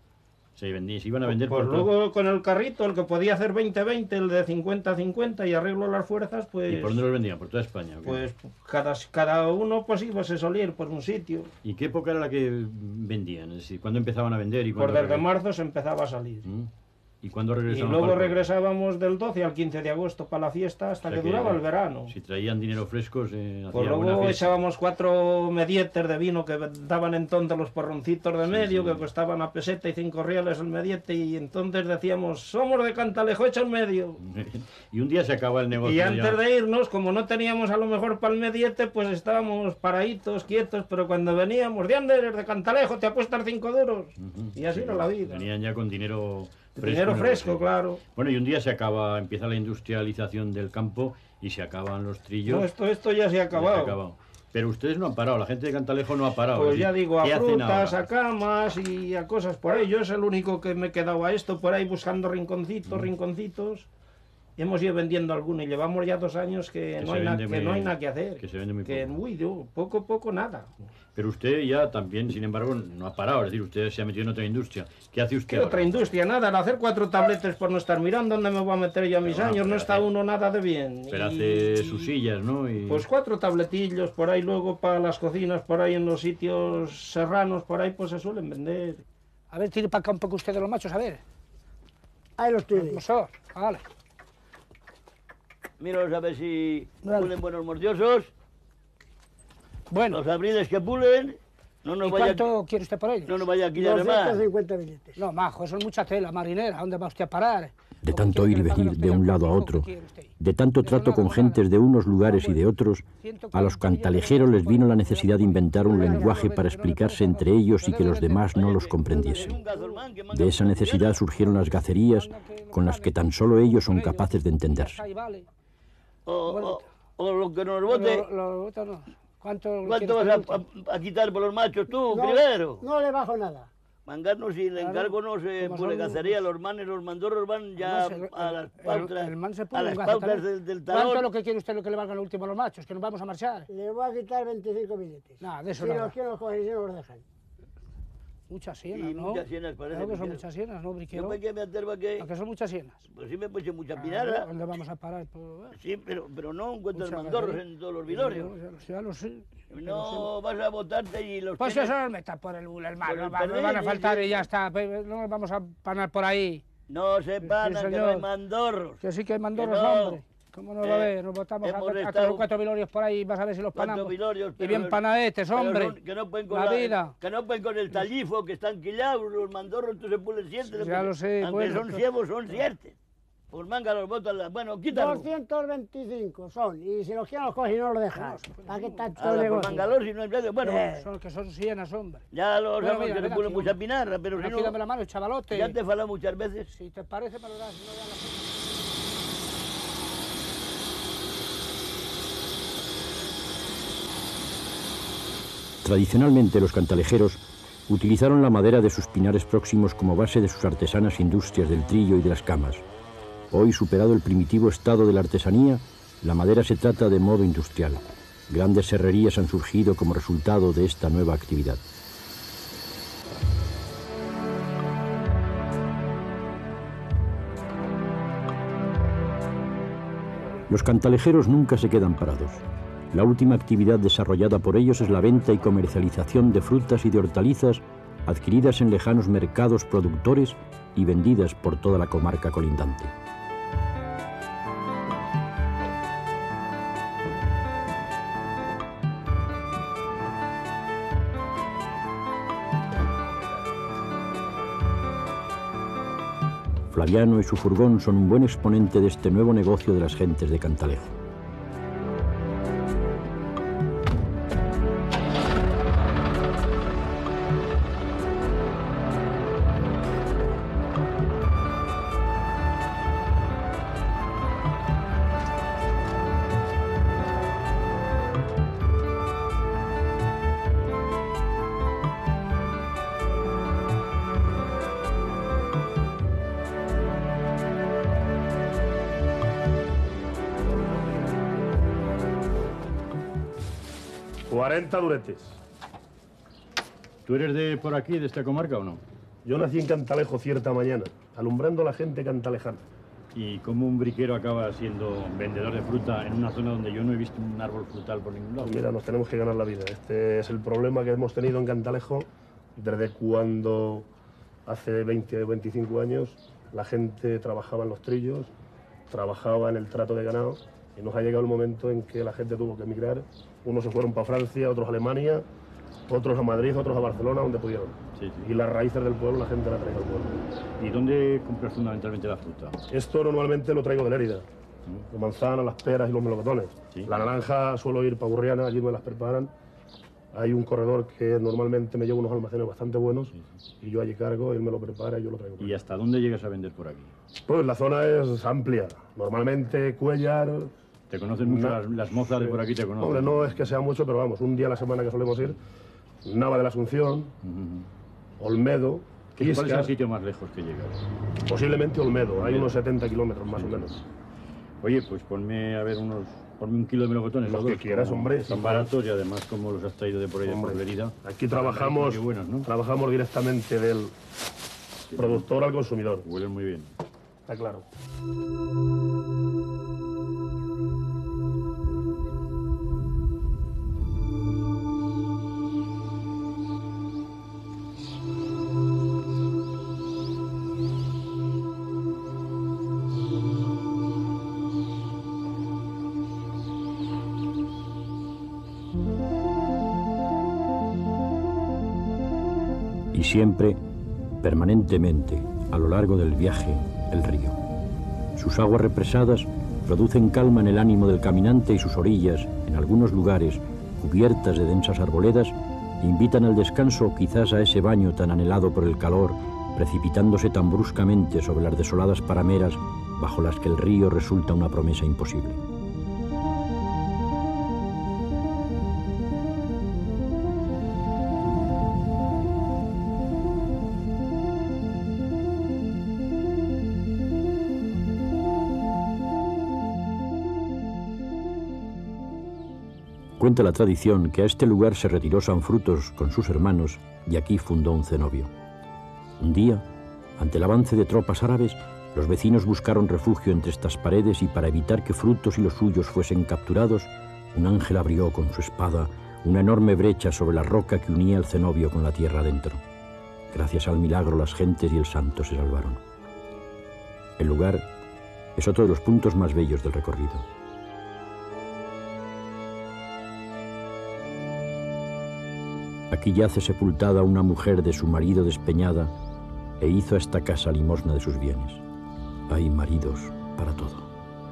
Se, vendí, se iban a vender pues por luego todo. Con el carrito, el que podía hacer veinte veinte, el de cincuenta cincuenta y arreglo las fuerzas, pues... ¿Y por dónde los vendían? ¿Por toda España? Pues cada, cada uno pues iba, se solía ir por un sitio. ¿Y qué época era la que vendían? Es decir, ¿cuándo empezaban a vender? Y Por desde regresaban? Marzo se empezaba a salir. ¿Mm? ¿Y cuándo Y regresaban? luego para- regresábamos del doce al quince de agosto para la fiesta hasta O sea que duraba el verano. Si traían dinero fresco, se hacía Pues buena luego fiesta. echábamos cuatro medietes de vino que daban entonces los porroncitos de Sí, medio, sí. que costaban a peseta y cinco reales el mediete, y entonces decíamos, somos de Cantalejo, echa un medio. Y un día se acaba el negocio. Y antes ya. de irnos, como no teníamos a lo mejor para el mediete, pues estábamos paraditos, quietos, pero cuando veníamos, de Ander, eres de Cantalejo, te apuestas cinco duros. Ujú. Y así Sí, era la vida. Venían ya con dinero fresco. Dinero en el fresco, bolsillo. claro. Bueno, y un día se acaba, empieza la industrialización del campo y se acaban los trillos. No, esto, esto ya se ha Ya se ha acabado. acabado. Pero ustedes no han parado, la gente de Cantalejo no ha parado. Pues es ya decir, digo, a ¿qué hacen frutas, ahora? a camas y a cosas por ahí. Yo es el único que me he quedado a esto por ahí buscando rinconcitos, rinconcitos. Y hemos ido vendiendo alguno y llevamos ya dos años que, Que no, se hay na- vende que muy- no hay nada que hacer. que se vende muy Que, poco. uy, yo, poco, poco, nada. Pero usted ya también, sin embargo, no ha parado. Es decir, usted se ha metido en otra industria. ¿Qué hace usted ¿Qué ahora? otra industria? Nada, al hacer cuatro tabletes por no estar mirando dónde me voy a meter yo a mis Pero no, años, no pero está hace- uno nada de bien. Pero Y- hace sus sillas, ¿no? Y... Pues cuatro tabletillos por ahí, luego para las cocinas, por ahí en los sitios serranos, por ahí pues se suelen vender. A ver, tire para acá un poco usted de los machos, a ver. Ahí los tiene. Mosor, vale. Míralos a ver si Vale. pulen buenos mordiosos. Bueno. Los abriles que pulen. No nos ¿Y vaya, cuánto quiere usted por ellos? no nos vaya a quitar más. doscientos cincuenta billetes. No, majo, eso es mucha tela marinera. ¿A dónde va usted a parar? De tanto ir y venir de un lado a otro, de tanto trato con gentes de unos lugares y de otros, a los cantalejeros les vino la necesidad de inventar un lenguaje para explicarse entre ellos y que los demás no los comprendiesen. De esa necesidad surgieron las gacerías con las que tan solo ellos son capaces de entenderse. Ahí vale. O, o- o lo que nos bote. Lo- lo- lo- no. ¿Cuánto, ¿Cuánto quiere vas usted a, último? a- a quitar por los machos tú, No, primero? No le bajo nada. Mangarnos y el Claro, encargo no se como pone son- cacería, los manes, los mandorros van ya Además, el- a las el- pautas, el man se a pone las un gasto pautas también. del, del ¿Cuánto es talón. lo que quiere usted lo que le valgan los últimos los machos? Que nos vamos a marchar. Le voy a quitar veinticinco billetes. Nada, de eso Si nada. los quieren los cogen y si no los dejan. Muchas sienas, Y ¿no? muchas sienas, parece, Claro que son Miquel. muchas sienas, ¿no, Yo Briquero? me que me aterva que... ¿A que son muchas sienas? Pues sí me puse mucha Ah, pinara. ¿dónde vamos a parar? Pues, Sí, pero, pero no encuentras muchas mandorros gacerías. en todos los vidorios. Ya lo sé, ya lo sé. No vas a botarte y los Pues tienes- eso nos meta por el bull, hermano. Por el No va- nos perdel, van a sí, faltar sí. y ya está. pe- No nos vamos a panar por ahí. No se panan, que no hay señor. mandorros. Que sí que hay mandorros, Que no. hombre. ¿Cómo no va Eh, a ver? Nos botamos a, hemos a tres o estado- cuatro vilorios por ahí y vas a ver si los Cuatro panamos. vilorios, Y pero bien los- panadetes, pero hombre. son- que no pueden con La la, vida. Que no pueden con el tallifo, que están quillados, los mandorros, tú se pulen siete. Ya lo sé, Aunque bueno, son pero- ciegos, son siete. Por manga los botan, la- bueno, quítalo. doscientos veinticinco son. Y si los quieren los cogen y no los dejan. ¿Para qué está todo el Ala, por negocio? mangalor, si no hay precio. Bueno, Eh. Son que son sienas, hombre. ya lo Bueno, sabemos mira, que se ven pone aquí, mucha hombre. pinarra, pero Ven si aquí, dame no, la mano, chavalote. ya te he falado muchas veces. Si te parece, me lo das. si no, ya la- Tradicionalmente los cantalejeros utilizaron la madera de sus pinares próximos como base de sus artesanas industrias del trillo y de las camas. Hoy, superado el primitivo estado de la artesanía, la madera se trata de modo industrial. Grandes serrerías han surgido como resultado de esta nueva actividad. Los cantalejeros nunca se quedan parados. La última actividad desarrollada por ellos es la venta y comercialización de frutas y de hortalizas adquiridas en lejanos mercados productores y vendidas por toda la comarca colindante. Flaviano y su furgón son un buen exponente de este nuevo negocio de las gentes de Cantalejo. cuarenta duretes. ¿Tú eres de por aquí, de esta comarca o no? Yo nací en Cantalejo cierta mañana, alumbrando a la gente cantalejana. ¿Y cómo un briquero acaba siendo vendedor de fruta en una zona donde yo no he visto un árbol frutal por ningún lado? Pues mira, nos tenemos que ganar la vida. Este es el problema que hemos tenido en Cantalejo desde cuando hace veinte o veinticinco años la gente trabajaba en los trillos, trabajaba en el trato de ganado, y nos ha llegado el momento en que la gente tuvo que emigrar. Unos se fueron para Francia, otros a Alemania, otros a Madrid, otros a Barcelona, donde pudieron. Sí, sí. Y las raíces del pueblo, la gente la trae al pueblo. ¿Y dónde compras fundamentalmente la fruta? Esto normalmente lo traigo de Lérida. Las manzanas, las peras y los melocotones. Sí. La naranja suelo ir para Burriana, allí me las preparan. Hay un corredor que normalmente me lleva unos almacenes bastante buenos, sí, sí. Y yo allí cargo, él me lo prepara y yo lo traigo. ¿Y hasta dónde llegas a vender por aquí? Pues la zona es amplia. Normalmente Cuéllar... ¿Te conocen mucho las, las mozas de por aquí? ¿Te conocen? Hombre, no es que sea mucho, pero vamos, un día a la semana que solemos ir. Nava de la Asunción, uh-huh. Olmedo, ¿Cuál es el sitio más lejos que llegas? Posiblemente Olmedo, hay unos setenta kilómetros más sí. o menos. Oye, pues ponme a ver unos... Ponme un kilo de melocotones. Los que quieras, hombre. Están baratos y además como los has traído de por ahí, hombre, de por Lérida. Aquí trabajamos, buenos, ¿no? trabajamos directamente del sí, productor al consumidor. Huelen muy bien. Está claro. Y siempre, permanentemente, a lo largo del viaje, el río. Sus aguas represadas producen calma en el ánimo del caminante y sus orillas, en algunos lugares, cubiertas de densas arboledas, invitan al descanso, quizás a ese baño tan anhelado por el calor, precipitándose tan bruscamente sobre las desoladas parameras bajo las que el río resulta una promesa imposible. Cuenta la tradición que a este lugar se retiró San Frutos con sus hermanos y aquí fundó un cenobio. Un día, ante el avance de tropas árabes, los vecinos buscaron refugio entre estas paredes y para evitar que Frutos y los suyos fuesen capturados, un ángel abrió con su espada una enorme brecha sobre la roca que unía el cenobio con la tierra adentro. Gracias al milagro las gentes y el santo se salvaron. El lugar es otro de los puntos más bellos del recorrido. Aquí yace sepultada una mujer de su marido despeñada e hizo a esta casa limosna de sus bienes. Hay maridos para todo.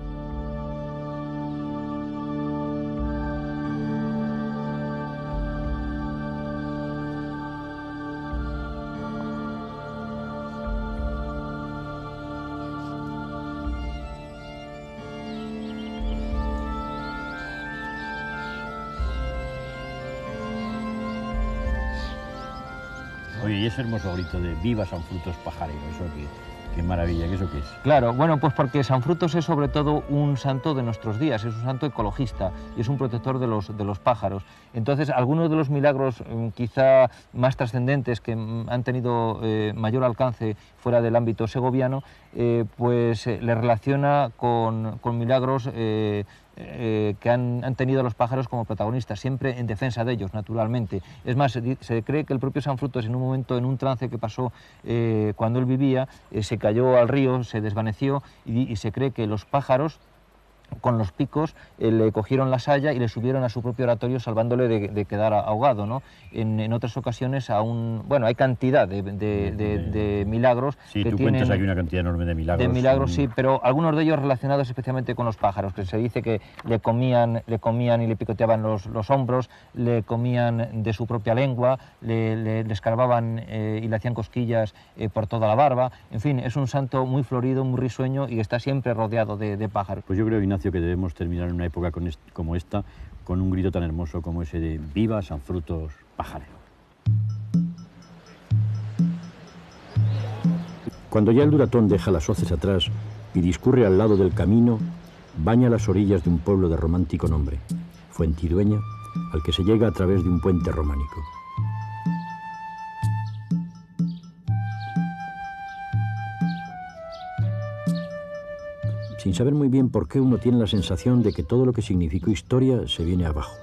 Oye, y ese hermoso grito de ¡Viva San Frutos pajarero! Eso qué, qué maravilla, ¿qué eso qué es? Claro, bueno, pues porque San Frutos es sobre todo un santo de nuestros días, es un santo ecologista y es un protector de los, de los pájaros. Entonces, algunos de los milagros eh, quizá más trascendentes que mm, han tenido eh, mayor alcance fuera del ámbito segoviano, eh, pues eh, le relaciona con, con milagros eh, Eh, que han, han tenido a los pájaros como protagonistas, siempre en defensa de ellos, naturalmente. Es más, se, se cree que el propio San Frutos, en un momento, en un trance que pasó eh, cuando él vivía, eh, se cayó al río, se desvaneció y, y se cree que los pájaros, con los picos, eh, le cogieron la saya y le subieron a su propio oratorio salvándole de, de quedar ahogado, ¿no? En, en otras ocasiones aún, bueno, hay cantidad de, de, de, de milagros. Sí, que tú tienen, cuentas aquí una cantidad enorme de milagros. De milagros, sí, pero algunos de ellos relacionados especialmente con los pájaros, que se dice que le comían, le comían y le picoteaban los, los hombros, le comían de su propia lengua, le, le, le escarbaban eh, y le hacían cosquillas eh, por toda la barba. En fin, es un santo muy florido, muy risueño y está siempre rodeado de, de pájaros. Pues yo creo, Ignacio, que debemos terminar en una época con est como esta, con un grito tan hermoso como ese de ¡Viva San Frutos pajarero! Cuando ya el Duratón deja las hoces atrás y discurre al lado del camino, baña las orillas de un pueblo de romántico nombre, Fuentidueña, al que se llega a través de un puente románico. Sin saber muy bien por qué, uno tiene la sensación de que todo lo que significó historia se viene abajo.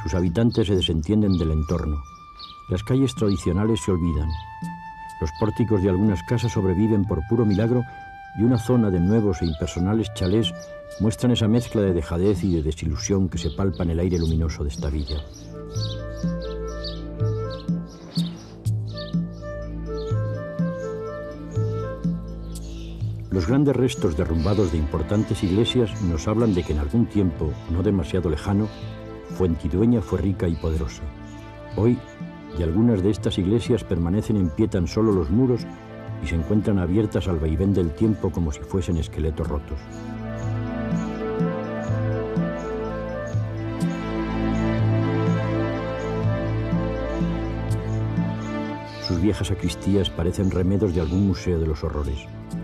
Sus habitantes se desentienden del entorno. Las calles tradicionales se olvidan. Los pórticos de algunas casas sobreviven por puro milagro y una zona de nuevos e impersonales chalés muestran esa mezcla de dejadez y de desilusión que se palpa en el aire luminoso de esta villa. Los grandes restos derrumbados de importantes iglesias nos hablan de que en algún tiempo, no demasiado lejano, Fuentidueña fue rica y poderosa. Hoy, de algunas de estas iglesias permanecen en pie tan solo los muros y se encuentran abiertas al vaivén del tiempo como si fuesen esqueletos rotos. Sus viejas sacristías parecen remedos de algún museo de los horrores.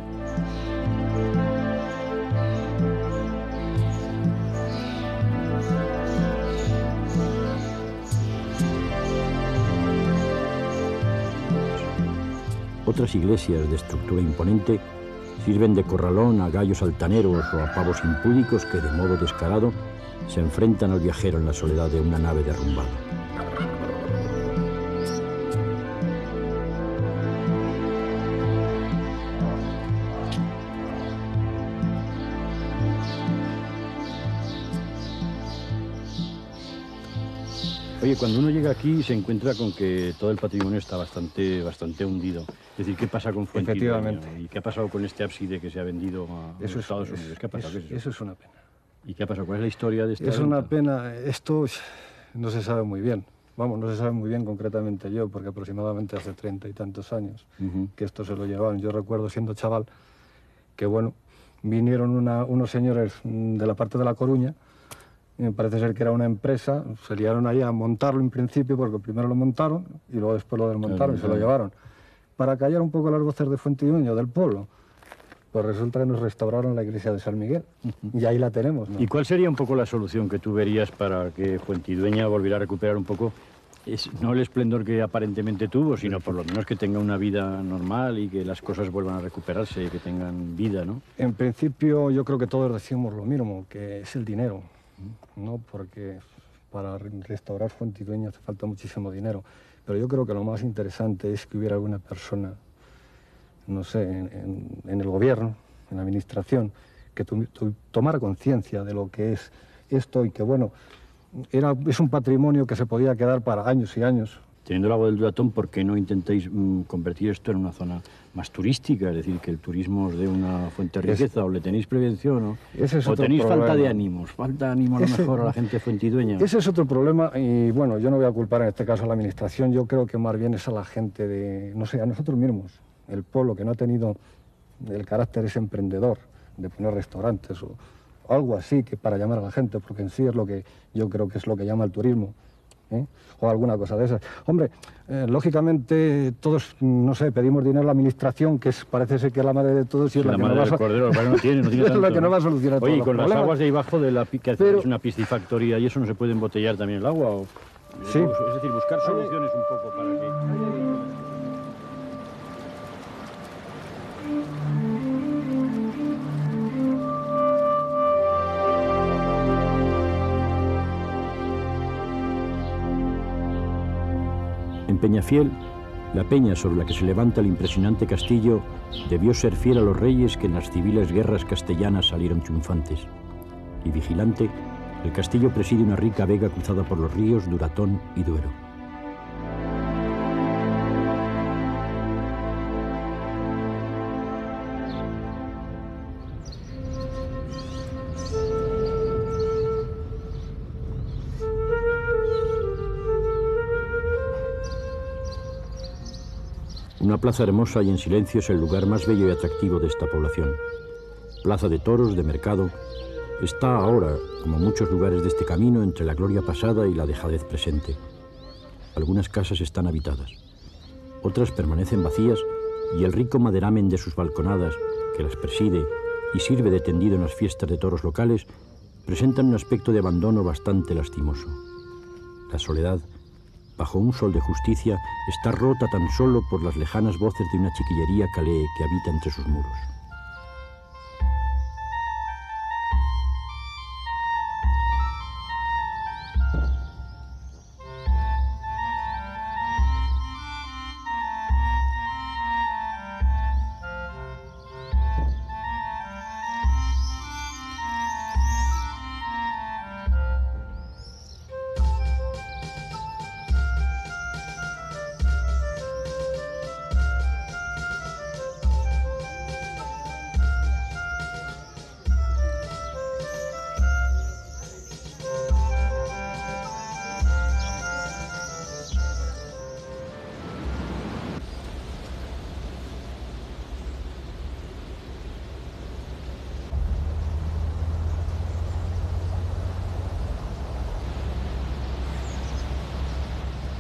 Otras iglesias de estructura imponente sirven de corralón a gallos altaneros o a pavos impúdicos que de modo descarado se enfrentan al viajero en la soledad de una nave derrumbada. Oye, cuando uno llega aquí se encuentra con que todo el patrimonio está bastante, bastante hundido. Es decir, ¿qué pasa con Fuentidueña? Efectivamente. ¿Y qué ha pasado con este ábside que se ha vendido a Eso los es, Estados es- Unidos? ¿Qué ha pasado? es- ¿Qué es eso? eso es una pena. ¿Y qué ha pasado? ¿Cuál es la historia de esta Es una venta? pena. Esto no se sabe muy bien. Vamos, no se sabe muy bien concretamente yo, porque aproximadamente hace treinta y tantos años Ujú. que esto se lo llevaban. Yo recuerdo siendo chaval que, bueno, vinieron una- unos señores mm, de la parte de La Coruña, y me parece ser que era una empresa, se liaron ahí a montarlo en principio, porque primero lo montaron y luego después lo desmontaron y se lo claro. llevaron. Para callar un poco las voces de Fuentidueña, del pueblo, pues resulta que nos restauraron la iglesia de San Miguel. Y ahí la tenemos, ¿no? ¿Y cuál sería un poco la solución que tú verías para que Fuentidueña volviera a recuperar un poco, es, no el esplendor que aparentemente tuvo, sino por lo menos que tenga una vida normal y que las cosas vuelvan a recuperarse, que tengan vida, ¿no? En principio yo creo que todos decimos lo mismo, que es el dinero, ¿no? Porque para re- restaurar Fuentidueña hace falta muchísimo dinero. Pero yo creo que lo más interesante es que hubiera alguna persona, no sé, en, en- en el gobierno, en la administración, que tu- tu- tomara conciencia de lo que es esto y que, bueno, era, es un patrimonio que se podía quedar para años y años. Teniendo el agua del Duratón, ¿por qué no intentáis mm, convertir esto en una zona más turística? Es decir, que el turismo os dé una fuente de Es- riqueza, o le tenéis prevención, o, Ese es o otro tenéis falta de problema. ánimos, falta de ánimo a lo Ese- mejor a la gente fuentidueña. Ese es otro problema y bueno, yo no voy a culpar en este caso a la administración, yo creo que más bien es a la gente de, no sé, a nosotros mismos, el pueblo que no ha tenido el carácter ese emprendedor de poner restaurantes o algo así que para llamar a la gente, porque en sí es lo que yo creo que es lo que llama el turismo, ¿eh? O alguna cosa de esas. Hombre, eh, lógicamente todos, no sé, pedimos dinero a la administración, que es, parece ser que es la madre de todos y es Sí, la, la que madre no va a del so- cordero, claro, no tiene, no tiene es la tanto, que no ¿no? va a solucionar todos Oye, y los con las problemas. aguas de ahí abajo de la pi- que Pero- es una piscifactoría y eso no se puede embotellar también el agua. O, Sí. Es decir, buscar soluciones un poco para que. En Peñafiel, la peña sobre la que se levanta el impresionante castillo debió ser fiel a los reyes que en las civiles guerras castellanas salieron triunfantes. Y vigilante, el castillo preside una rica vega cruzada por los ríos Duratón y Duero. Una plaza hermosa y en silencio es el lugar más bello y atractivo de esta población. Plaza de toros, de mercado, está ahora, como muchos lugares de este camino, entre la gloria pasada y la dejadez presente. Algunas casas están habitadas, otras permanecen vacías y el rico maderamen de sus balconadas, que las preside y sirve de tendido en las fiestas de toros locales, presentan un aspecto de abandono bastante lastimoso. La soledad, bajo un sol de justicia, está rota tan solo por las lejanas voces de una chiquillería calé que habita entre sus muros.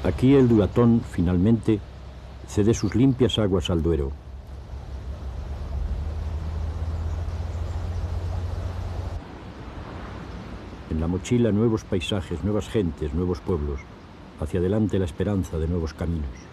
Aquí el Duratón, finalmente, cede sus limpias aguas al Duero. En la mochila nuevos paisajes, nuevas gentes, nuevos pueblos. Hacia adelante la esperanza de nuevos caminos.